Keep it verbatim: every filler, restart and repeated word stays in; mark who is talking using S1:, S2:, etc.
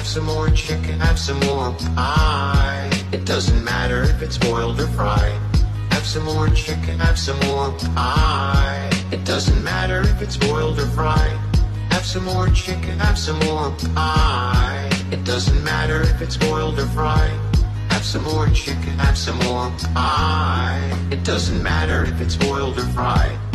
S1: some more chicken, have some more pie. It doesn't matter if it's boiled or fried. Have some more chicken, have some more pie. It doesn't matter if it's boiled or fried. Have some more chicken, have some more pie. It doesn't matter if it's boiled or fried. Have some more chicken, have some more pie. It doesn't matter if it's boiled or fried.